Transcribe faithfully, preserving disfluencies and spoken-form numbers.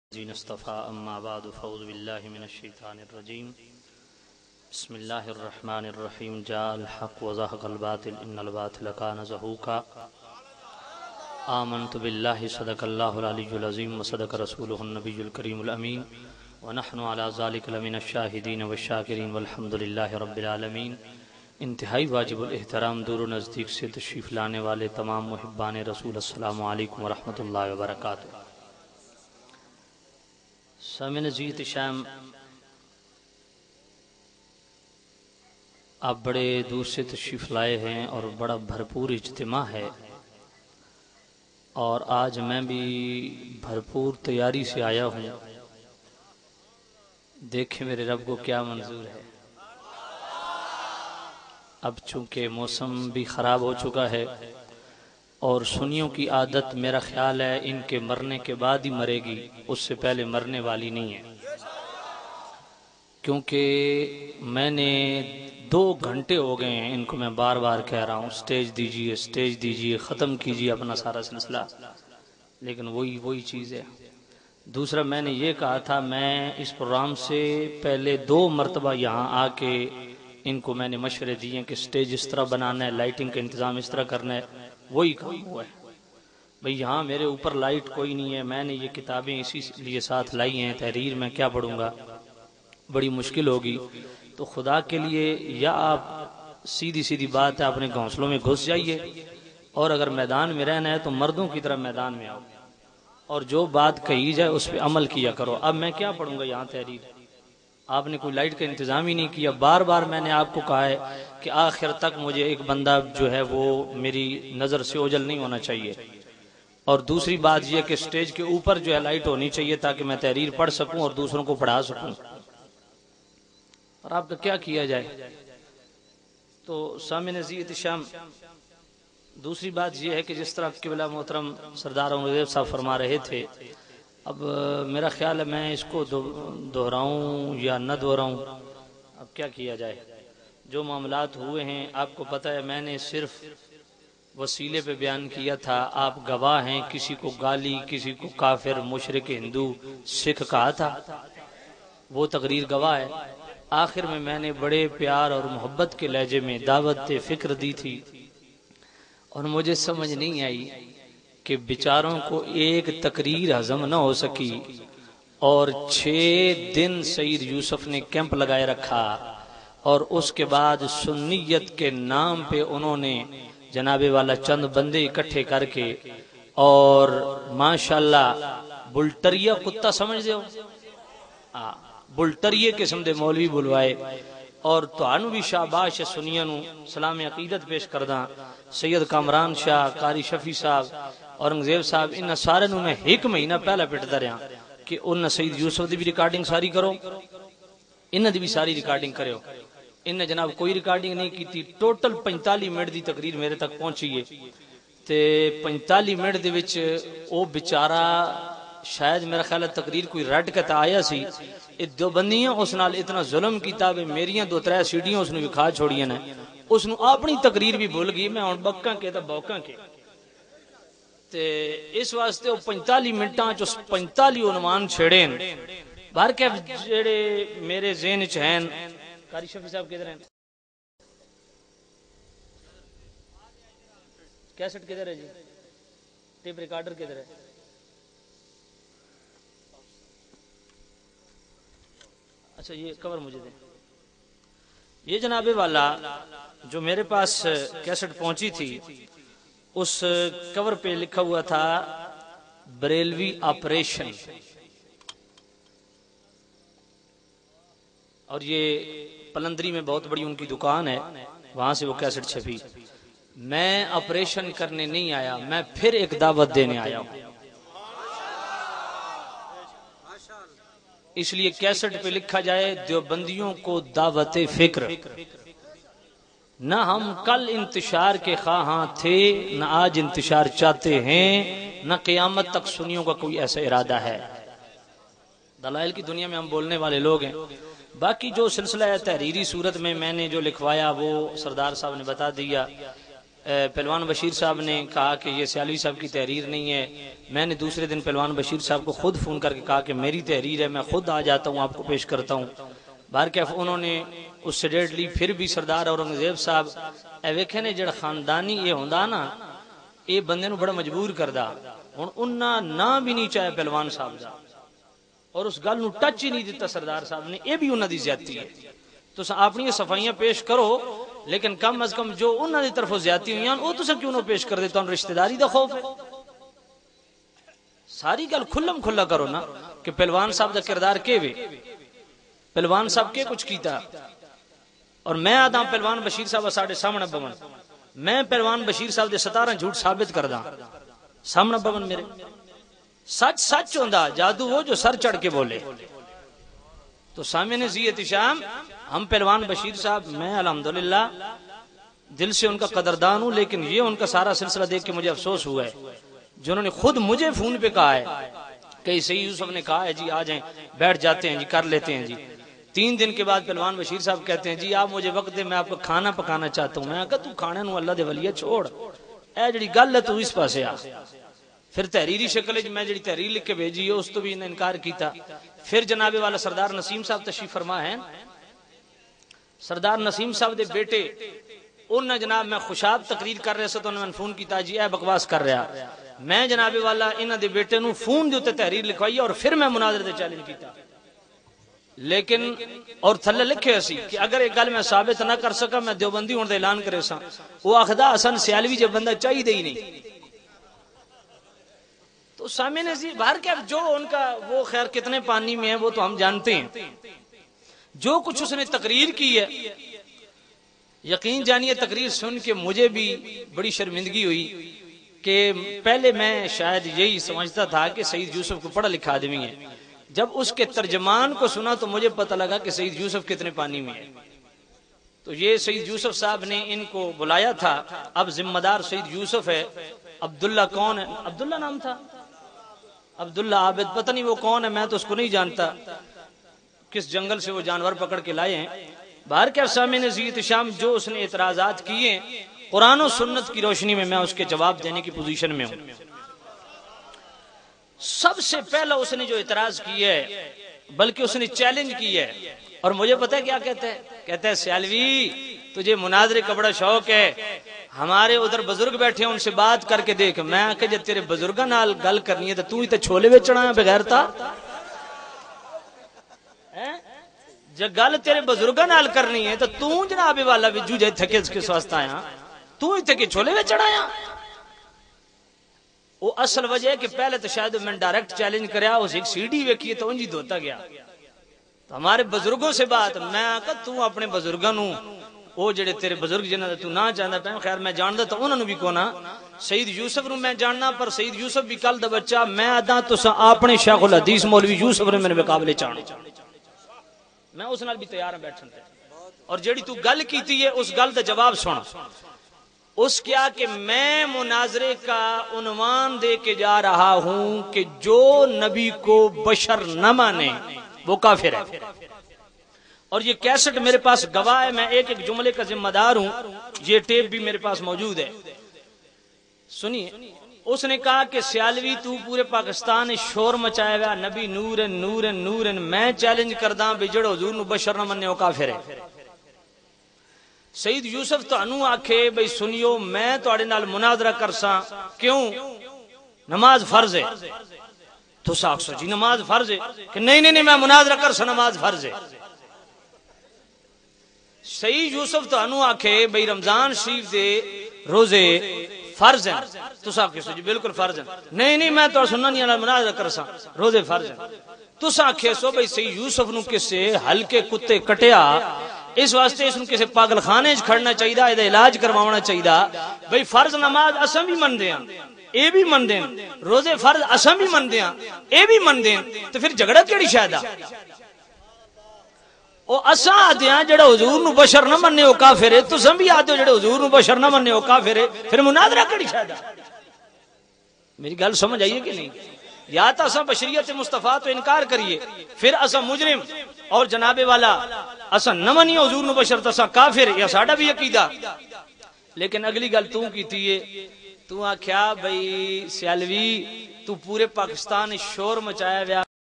الذين اصطفى أما بعد فأعوذ بالله من الشيطان الرجيم بسم الله الرحمن الرحيم جاء الحق وزهق الباطل إن الباطل كان زهوقا آمنت بالله صدق الله العلي العظيم وصدق رسوله النبي الكريم الأمين ونحن على ذلك لمن الشاهدين والشاكرين والحمد لله رب العالمين۔ انتہائی واجب الاحترام دور و نزدیک سے تشریف لانے والے تمام محبان رسول، السلام علیکم ورحمۃ اللہ وبرکاتہ۔ سامعین عزیز شام، آپ بڑے دور سے تشریف لائے ہیں اور بڑا بھرپور اجتماع ہے، اور آج میں بھی بھرپور تیاری سے آیا ہوں۔ دیکھیں میرے رب کو کیا منظور ہے۔ اب چونکہ موسم بھی خراب ہو چکا ہے اور سنیوں کی عادت میرا خیال ہے ان کے مرنے کے بعد ہی مرے گی، اس سے پہلے مرنے والی نہیں ہے، کیونکہ میں نے دو گھنٹے ہو گئے ہیں ان کو میں بار بار کہہ رہا ہوں سٹیج دیجئے سٹیج دیجئے ختم کیجئے اپنا سارا سلسلہ، لیکن وہی وہی چیز ہے۔ دوسرا میں نے یہ کہا تھا میں اس پروگرام سے پہلے دو مرتبہ یہاں آ کے ان کو میں نے مشورے دیے کہ سٹیج اس طرح بنانا ہے، لائٹنگ کا انتظام اس طرح کرنا ہے، وہی کام ہوا ہے۔ بھئی یہاں میرے اوپر لائٹ کوئی نہیں ہے، میں نے یہ کتابیں اسی لیے ساتھ لائی ہیں، تحریر میں کیا پڑھوں گا، بڑی مشکل ہوگی۔ تو خدا کے لیے یا آپ سیدھی سیدھی بات ہے اپنے گھونسلوں میں گھس جائیے، اور اگر میدان میں رہنا ہے تو مردوں کی طرح میدان میں آؤ، اور جو بات کہی جائے اس پہ عمل کیا کرو۔ اب میں کیا پڑھوں گا یہاں تحریر؟ آپ نے کوئی لائٹ کا انتظام ہی نہیں کیا۔ بار بار میں نے آپ کو کہا ہے کہ آخر تک مجھے ایک بندہ جو ہے وہ میری نظر سے اوجھل نہیں ہونا چاہیے، اور دوسری بات یہ کہ سٹیج کے اوپر جو ہے لائٹ ہونی چاہیے تاکہ میں تحریر پڑھ سکوں اور دوسروں کو پڑھا سکوں، اور آپ کا کیا کیا جائے۔ تو سامعین عزیز شام، دوسری بات یہ ہے کہ جس طرح قبلہ محترم سردار اورنگزیب صاحب فرما رہے تھے، اب میرا خیال ہے میں اس کو دہراؤں یا نہ دہراؤں، اب کیا کیا جائے۔ جو معاملات ہوئے ہیں آپ کو پتہ ہے، میں نے صرف وسیلے پہ بیان کیا تھا، آپ گواہ ہیں، کسی کو گالی، کسی کو کافر، مشرک، ہندو، سکھ کہا تھا، وہ تقریر گواہ ہے۔ آخر میں میں نے بڑے پیار اور محبت کے لہجے میں دعوت فکر دی تھی، اور مجھے سمجھ نہیں آئی کہ بیچاروں کو ایک تقریر ہضم نہ ہو سکی، اور چھ دن سید یوسف نے کیمپ لگائے رکھا، اور اس کے بعد سنیت کے نام پہ انہوں نے جناب والا چند بندے اکٹھے کر کے، اور ماشاءاللہ بلٹریہ کتا سمجھ دے ہو، بلٹریہ قسم دے مولوی بلوائے، اور توانو بھی شاباش سنیاں نو سلام عقیدت پیش کرداں۔ سید کامران شاہ، قاری شفیع صاحب، اورنگزیب صاحب، ان سارے نو میں ایک مہینہ پہلا پٹدا رہا کہ ان سید یوسف دی بھی ریکارڈنگ ساری کرو، ان دی بھی ساری ریکارڈنگ کرو۔ ان جناب کوئی ریکارڈنگ نہیں کی تھی۔ ٹوٹل پینتالی منٹ دی تقریر میرے تک پہنچی ہے، تے پینتالی منٹ دے وچ او بیچارہ شاید میرا خیال ہے تقریر کوئی رٹ کے تا آیا سی، اے دو بندیاں اس نال اتنا ظلم کیتا کہ میریاں دو ترے سیڑیاں اس نے وکھا چھوڑیاں نے، اس نو اپنی تقریر بھی بھول گئی، میں ہن بکاں کے تے بوکاں کے، تے اس واسطے وہ پینتالی منٹاں چ پینتالی عنوان چھڑے ہیں۔ باہر کے جڑے میرے ذہن چ ہیں، قاری شفیع صاحب کدھر ہیں، کیسٹ کدھر ہے جی، ٹیپ ریکارڈر کدھر ہے؟ اچھا یہ کور مجھے دیں۔ یہ جناب والا جو میرے پاس کیسٹ پہنچی تھی، اس کور پہ لکھا ہوا تھا بریلوی آپریشن، اور یہ پلندری میں بہت بڑی ان کی دکان ہے، وہاں سے وہ کیسٹ چھپی۔ میں آپریشن کرنے نہیں آیا، میں پھر ایک دعوت دینے آیا ہوں، اس لیے کیسٹ پہ لکھا جائے دیوبندیوں کو دعوت فکر۔ نہ ہم کل انتشار کے خواہاں تھے، نہ آج انتشار چاہتے ہیں، نہ قیامت تک سنیوں کا کوئی ایسا ارادہ ہے۔ دلائل کی دنیا میں ہم بولنے والے لوگ ہیں۔ باقی جو سلسلہ ہے تحریری صورت میں میں نے جو لکھوایا وہ سردار صاحب نے بتا دیا۔ پہلوان بشیر صاحب نے کہا کہ یہ سیالوی صاحب کی تحریر نہیں ہے. میں نے دوسرے دن پہلوان بشیر صاحب کو خود فون کر کے کہا کہ میری تحریر ہے, میں خود آ جاتا ہوں, آپ کو پیش کرتا ہوں. بہرکیف انہوں نے اس سے ڈیٹ لی. پھر بھی سردار اورنگزیب صاحب اے ویکھے نے جڑا خاندانی یہ ہوندا نا, یہ بندے نو بڑا مجبور کردا. ہن انہاں نا بھی نہیں چاہے پہلوان صاحب دا, اور اس گل نو ٹچ ہی نہیں دیتا سردار صاحب نے. یہ بھی انہاں دی زیادتی ہے. تو اپنی صفائیاں پیش کرو, لیکن کم از کم جو انہاں دی طرفوں زیادتی ہوئی ہیں او تساں کیوں نہ پیش کر دے؟ تانوں رشتہ داری دا خوف ہے؟ ساری گل کھلم کھلا کرو نا کہ پہلوان صاحب دا کردار کے وے, پہلوان صاحب کے کچھ کیتا. اور میں آدھا پہلوان بشیر صاحب ساڈے سامنے بون, میں پہلوان بشیر صاحب دے ستارہ جھوٹ ثابت کردا سامنے بون میرے. سچ سچ ہوندا, جادو وہ جو سر چڑھ کے بولے. تو سامعین زی احتشام, ہم پہلوان بشیر صاحب, میں الحمدللہ دل سے ان کا قدردان ہوں, لیکن یہ ان کا سارا سلسلہ دیکھ کے مجھے افسوس ہوا ہے جنہوں نے خود مجھے فون پہ کہا ہے کہ سید یوسف نے کہا ہے جی آ جائیں, بیٹھ جاتے ہیں جی, کر لیتے ہیں جی. تین دن کے بعد پہلوان بشیر صاحب کہتے ہیں جی آپ مجھے وقت دے, میں آپ کو کھانا پکانا چاہتا ہوں. میں کہا تو کھانے نو اللہ دے ولیہ چھوڑ, اے جڑی گل ہے تو اس پاسے آ. پھر تحریری شکل میں جڑی تحریر لکھ کے بھیجی ہے اس تو بھی انہیں انکار کیتا. پھر جناب والا سردار نسیم صاحب تشریف فرما ہے, سردار نسیم صاحب دے بیٹے انہاں جناب میں خوشاب تقریر کر رہے سے تو انہوں نے فون کیتا جی اے بکواس کر رہا. میں جناب والا انہاں دے بیٹے نو فون دے اوتے تحریر لکھوائی اور پھر میں مناظرے تے چیلنج کیتا. لیکن اور تھلے لکھے اسی کہ اگر ایک گل میں ثابت نہ کر سکا میں دیوبندی ہون دا اعلان کرے سا. وہ آخدا حسن سیالوی جب بندہ چاہیے دے ہی نہیں. تو سامعین عزیز, باہر کیا جو ان کا وہ خیر کتنے پانی میں ہے وہ تو ہم جانتے ہیں. جو کچھ اس نے تقریر کی ہے, یقین جانیے تقریر سن کے مجھے بھی بڑی شرمندگی ہوئی کہ پہلے میں شاید یہی سمجھتا تھا کہ سید یوسف کو پڑھا لکھا آدمی ہے. جب اس کے ترجمان کو سنا تو مجھے پتہ لگا کہ سید یوسف کتنے پانی میں ہے. تو یہ سید یوسف صاحب نے ان کو بلایا تھا. اب ذمہ دار سید یوسف ہے. عبداللہ کون ہے؟ عبداللہ نام تھا, عبداللہ عابد, پتہ نہیں وہ کون ہے, میں تو اس کو نہیں جانتا. کس جنگل سے وہ جانور پکڑ کے لائے ہیں. باہر کیا سامعین زی احتشام, جو اس نے اعتراضات کیے قرآن و سنت کی روشنی میں میں اس کے جواب دینے کی پوزیشن میں ہوں. سب سے پہلا اس نے جو اعتراض کیا ہے, بلکہ اس نے چیلنج کیا ہے, اور مجھے پتہ ہے کیا کہتا ہے؟ کہتا ہے سیالوی تجھے مناظرے کا بڑا شوق ہے, ہمارے ادھر بزرگ بیٹھے ہیں ان سے بات کر کے دیکھ. میں کہ جب تیرے بزرگاں نال گل کرنی ہے تو تو ہی تے چھولے وچنا ہے بغیر تا. جب گل تیرے بزرگاں نال کرنی ہے تو تو جناب والا وجو جے تھکے اس کے واسطے آیا, تو ہی تے کہ چھولے وچنا آیا. وہ اصل وجہ ہے کہ پہلے تو شاید میں ڈائریکٹ چیلنج کریا, اس ایک سی ڈی ویکھی تو انجی دھوتا گیا. تو ہمارے بزرگوں سے بات, میں کہ تو اپنے بزرگاں نو وہ جڑے تیرے بزرگ جنہاں تو نہ جاندا پے, خیر میں جاندا تو انہاں نو بھی کونا. سید یوسف نو میں جاننا, پر سید یوسف بھی کل دا بچہ میں ادا تساں اپنے شیخ الحدیث مولوی یوسف نے میرے مقابلے چاہنا, میں اس نال بھی تیار ہوں بیٹھن تے. اور جڑی تو گل کیتی ہے اس گل دا جواب سن. اس کیا کہ میں مناظرے کا عنوان دے کے جا رہا ہوں کہ جو نبی کو بشر نہ مانے وہ کافر ہے. اور یہ کیسٹ میرے پاس گواہ ہے, میں ایک ایک جملے کا ذمہ دار ہوں. یہ ٹیپ بھی میرے پاس موجود ہے, سنیے. اس نے کہا کہ سیالوی تو پورے پاکستان شور مچایا گیا, نبی نور نور نور, میں چیلنج کردہ بھی جڑو حضور نو بشر نہ مننے وہ کافر ہے. سید یوسف تو انو آکھے بھئی سنیو میں تو اڑے نال مناظرہ کرساں, کیوں؟ نماز فرض ہے. تو ساکھ سو جی نماز فرض ہے, کہ نہیں نہیں نہیں میں مناظرہ کرساں نماز فرض ہے. سید یوسف تو انو آکھے بھئی رمضان شریف دے روزے فرض ہیں. تو ساکھ سو جی بالکل فرض ہیں. نہیں نہیں میں تو سننا نہیں مناظرہ کرساں روزے فرض ہیں. تو ساکھ سو بھئی سید یوسف نو کسے ہلکے کتے کٹیا, اس واسطے اس کسی پاگل خانے کھڑنا چاہیے, یہ علاج کروانا چاہیے. بھئی فرض نماز اساں بھی مندے ہیں, اے بھی مندے ہیں, روزے فرض اساں بھی مندے ہیں, اے بھی مندے ہیں, تو پھر جھگڑا کیڑی شاید ہے؟ او اساں آدھے ہیں جڑا حضور نو بشر نہ مننے وہ کافر ہے, تساں بھی آدھے جڑا حضور نو بشر نہ مننے وہ کافر ہے, پھر مناظرہ کیڑی شاید ہے؟ میری گل سمجھ آئیے کہ نہیں؟ یا تو اساں بشریت مصطفیٰ تو انکار کریے, پھر اساں مجرم اور جناب والا اساں نہ منی حضور نو بشر تو اساں کافر, یا ساڈا بھی عقیدہ. لیکن اگلی گل تو کیتی ہے تو آکھیا بھئی سیالوی تو پورے پاکستان شور مچایا ویا